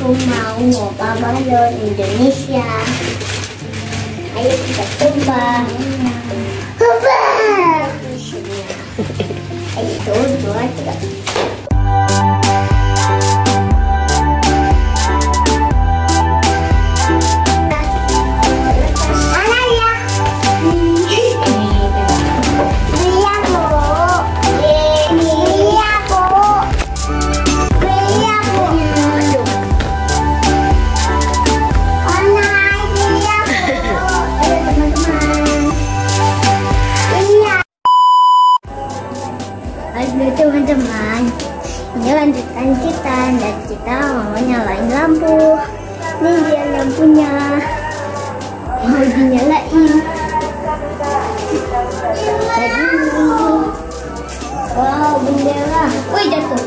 Aku mau ngobrol balon Indonesia. Ayo kita coba. Coba. Ayo 1, 2, 3. Halo teman-teman, ini lanjutan kita dan kita mau nyalain lampu. Ini dia lampunya, mau dinyalain. Wow, bendera. Wih, jatuh.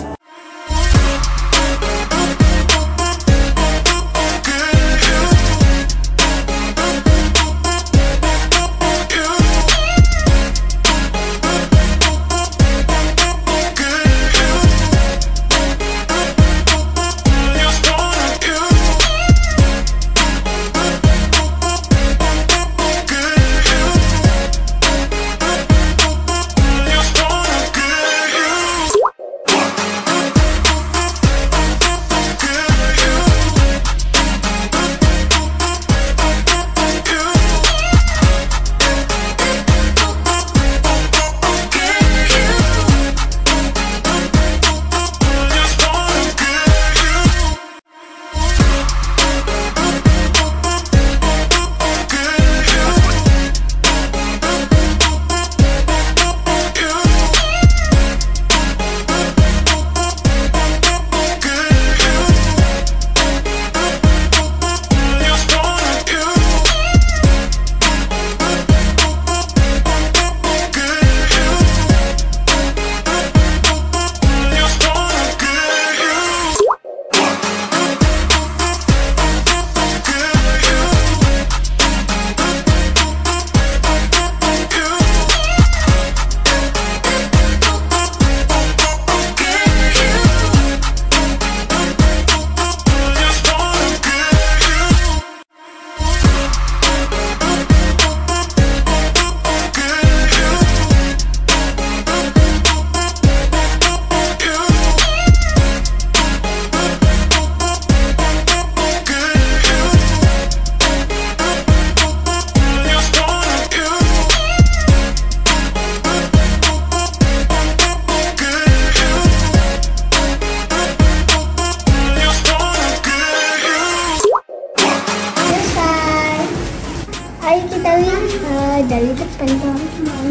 Ayo kita lihat dari depan teman-teman.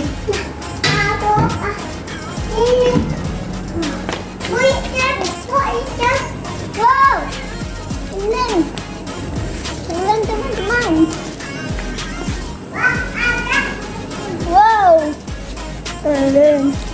Ini. Wow. Ini. Keren teman-teman. Wow. Keren.